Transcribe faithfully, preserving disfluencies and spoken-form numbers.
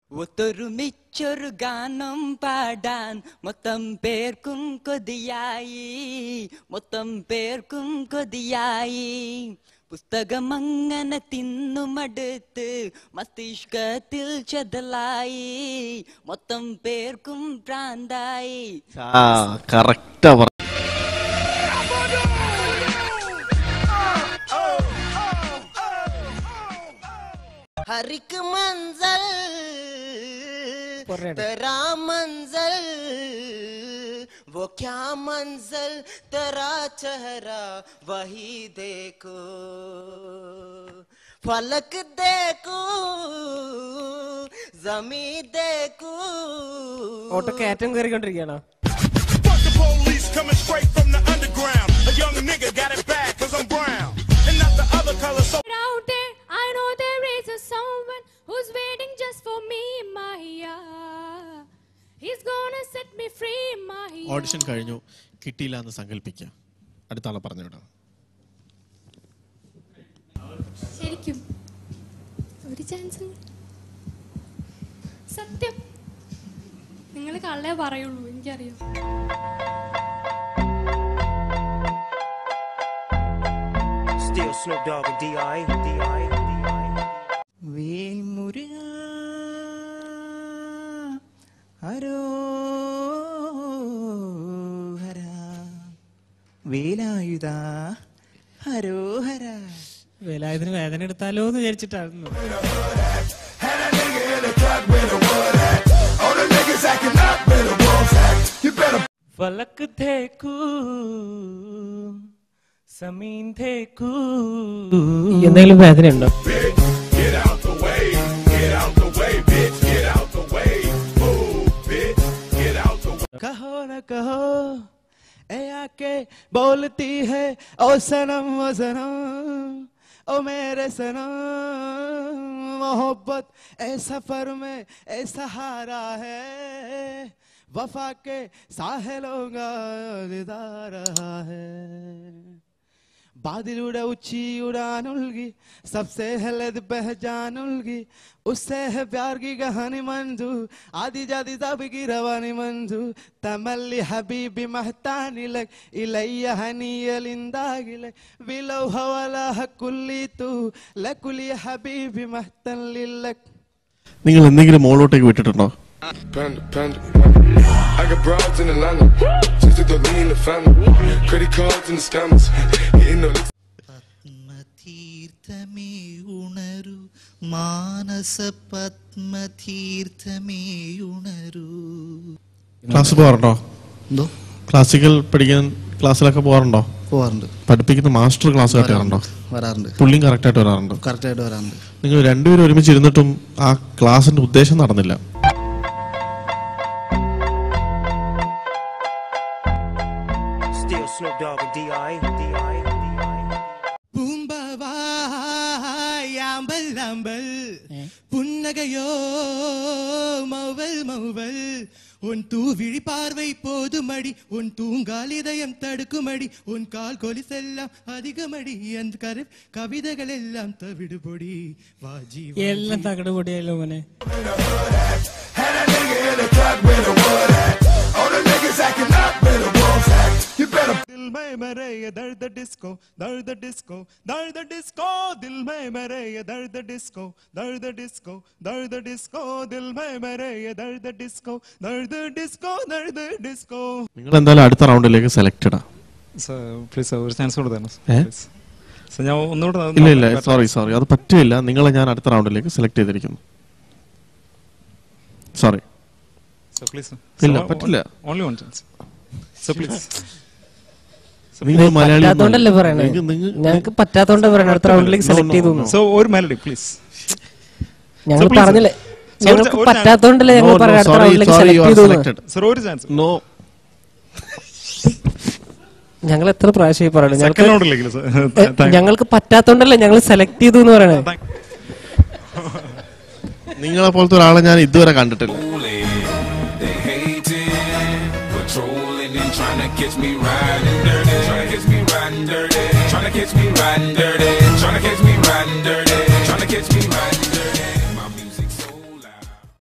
ഒത്തൊരുമിച്ചൊരു ഗാനം പാടാൻ മൊത്തം പേർക്കും കൊതിയായി, മൊത്തം പേർക്കും കൊതിയായി. പുസ്തകം അങ്ങനെ തിന്നുമടുത്ത് മസ്തിഷ്കത്തിൽ ചെതലായി, മൊത്തം പേർക്കും പ്രാന്തായി. കറക്റ്റാ. हरिक मंजल तेरा मंजल, वो क्या मंजल तेरा चेहरा वही देखो, फलक देखो जमीन देखो. ഓട്ടോ കയറ്റം കയറിക്കൊണ്ടിരിക്കുകയാണോ? The police coming straight from the underground. A young nigga got it bad cause I'm brown and not the other color. So out there I know there is a someone who's waiting just for me, Maya. He's gonna set me free, Maya. Audition കഴിഞ്ഞു, കിട്ടിയില്ല എന്ന് സങ്കല്പിക്കുക. അടുത്ത ആളെ പറഞ്ഞു വിടാം. ശരിക്കും ഒരു ചാൻസ്. സത്യം നിങ്ങൾ കള്ളേ പറയുള്ളൂ, എനിക്കറിയാം. Still Snoop Dogg and D I D I D I. വേൽ മുരുക ഹരോ ഹര, വേലായുധ ഹരോ ഹര. വേലായുധന് വേദന എടുത്താലോ എന്ന് വിചാരിച്ചിട്ടായിരുന്നു. ഫലക് ദേഖൂ സമീൻ ദേഖൂ. എന്തെങ്കിലും വേദന ഉണ്ടോ? कहो न कहो ए आके बोलती है ओ सनम ओ सनम ओ मेरे सनम, मोहब्बत ए सफर में ए सहारा है, वफा के साहिलों का दीदार रहा है. बादलुड़ा ऊंची उड़ान उलगी, सबसे हलद पहचान उलगी, उससे है प्यार की कहानी मंजू, आदि जाति सब की रवानी मंजू. तमल्ली हबीबी महतानी लग इलैया हनी अलिंदा गिले, विलो हवाला हकुल्ली तू लकुली हबीबी महतन लिलक. നിങ്ങൾ എന്തെങ്കിലും മോളോട്ടേക്ക് വിട്ടിട്ടുണ്ടോ? Panda, panda, panda. I got broads in Atlanta, just to lean in the family, credit cards and the scammers, hitting the licks. പത്മതീർത്ഥമേ ഉണരൂ, മാനസ പത്മതീർത്ഥമേ ഉണരൂ. ക്ലാസ് പോകാറുണ്ടോ? എന്തോ ക്ലാസിക്കൽ പഠിക്കാൻ ക്ലാസ്സിലൊക്കെ പോകാറുണ്ടോ? പോവാറുണ്ട്. പഠിപ്പിക്കുന്ന മാസ്റ്റർ ക്ലാസ് കേട്ടാറുണ്ടോ? വരാറുണ്ട്. പുള്ളിയും കറക്റ്റ് ആയിട്ട് വരാറുണ്ടോ? കറക്റ്റ് ആയിട്ട് വരാറുണ്ട്. നിങ്ങൾ രണ്ടുപേരും ഒരുമിച്ച് ഇരുന്നിട്ടും ആ ക്ലാസിന്റെ ഉദ്ദേശം നടന്നില്ല. Still Snoop Dogg and D I D I D I. പൂമ്പവായാമ്പൽ അമ്പൽ പുന്നകയോ Mauval Mauval, உன் தூவிழி பார்வை போதுமடி, உன் தூங்கால் இதயம் தடுக்குமடி, உன் கால் கொலிசெல்லாம் அதிகமடி, அந்த கரு கவிதைகள் எல்லாம் தவிடுபொடி வாஜி എല്ലാം തകട് പൊടിയായല്ലോ മോനെ. दिल में मेरे ये दर्द डिस्को दर्द डिस्को दर्द डिस्को, दिल में मेरे ये दर्द डिस्को दर्द डिस्को दर्द डिस्को, दिल में मेरे ये दर्द डिस्को दर्द डिस्को दर्द डिस्को. നിങ്ങൾ എന്തായാലും അടുത്ത റൗണ്ടിലേക്ക് സെലക്റ്റഡാ. പ്ലീസ് ഒരു ചാൻസ് കൊടുത്തേനെ. ഞാൻ ഒന്നുകൂടെ. ഇല്ല ഇല്ല സോറി സോറി അത് പറ്റില്ല. നിങ്ങളെ ഞാൻ അടുത്ത റൗണ്ടിലേക്ക് സെലക്ട് ചെയ്തിരിക്കുന്നു. സോറി. ഇല്ല പറ്റില്ല. Only one chance. So please. നിങ്ങൾ മലയാളി പറ്റാത്തോണ്ടല്ലേ പറയണേ? ഞങ്ങൾക്ക് പറ്റാത്തോണ്ടാ പറയണേ അടുത്ത റൗണ്ടിലേക്ക് സെലക്ട് ചെയ്തു. സോ ഒരു മെലഡി പ്ലീസ്. ഞങ്ങൾ പറഞ്ഞില്ലേ ഞങ്ങൾക്ക് പറ്റാത്തോണ്ടല്ലേ ഞങ്ങൾ പറയാം അടുത്ത റൗണ്ടിലേക്ക് സെലക്ട് ചെയ്തു. സർ ഒരു ചാൻസ്. നോ. ഞങ്ങൾ എത്ര പ്രാവശ്യമായി പറയണേ സെക്കൻഡ് റൗണ്ടിലേക്ക് സർ. ഞങ്ങൾക്ക് പറ്റാത്തോണ്ടല്ലേ ഞങ്ങൾ സെലക്ട് ചെയ്തു എന്ന് പറയണേ. നിങ്ങളെ പോലത്തെ ഒരാളെ ഞാൻ ഇതുവരെ കണ്ടിട്ടില്ല. Trying to catch me riding dirty, trying to catch me riding dirty.